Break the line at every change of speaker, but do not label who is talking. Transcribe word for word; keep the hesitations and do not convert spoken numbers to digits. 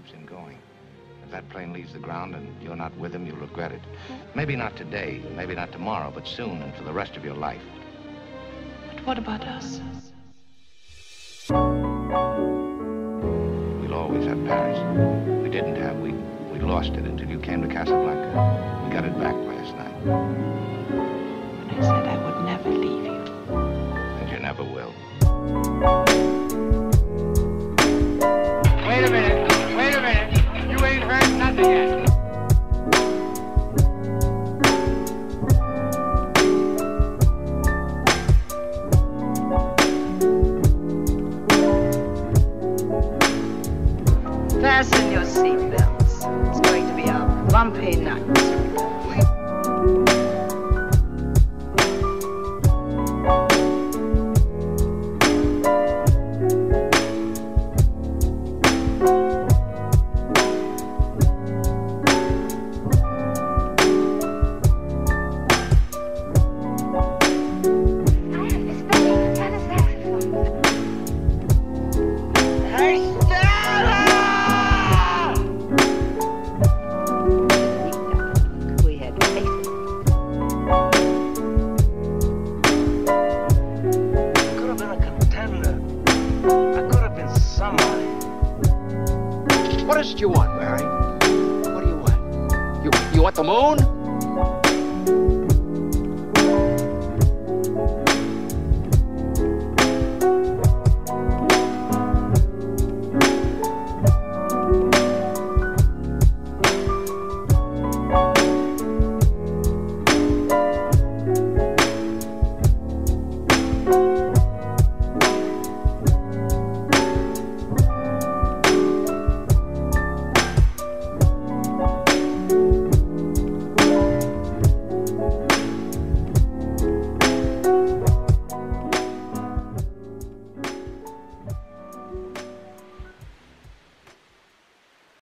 keeps him going. If that plane leaves the ground and you're not with him, you'll regret it. Maybe not today, maybe not tomorrow, but soon and for the rest of your life.
But what about us?
We'll always have Paris. We didn't have, we, we lost it until you came to Casablanca. We got it back last night.
When I said I would never leave you.
And you never will.
Wait a minute, wait a minute. You ain't heard nothing yet.
Fasten your seatbelts. It's going to be a bumpy night.
What is it you want, Mary? What do you want? You, you want the moon?